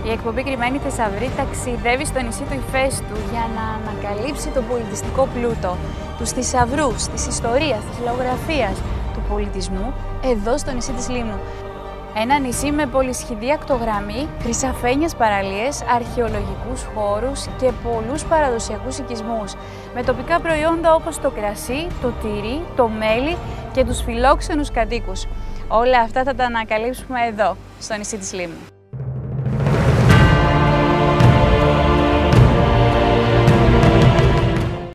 Η εκπομπή Κρυμμένη Θησαυρή ταξιδεύει στο νησί του Ηφαίστου για να ανακαλύψει τον πολιτιστικό πλούτο, τους θησαυρούς, της ιστορίας, της λαογραφίας, του πολιτισμού εδώ στο νησί της Λίμνου. Ένα νησί με πολυσχηδή ακτογραμμή, χρυσαφένιες παραλίες, αρχαιολογικούς χώρους και πολλούς παραδοσιακούς οικισμούς, με τοπικά προϊόντα όπως το κρασί, το τυρί, το μέλι και τους φιλόξενους κατοίκους. Όλα αυτά θα τα ανακαλύψουμε εδώ, στο νησί της Λίμνου.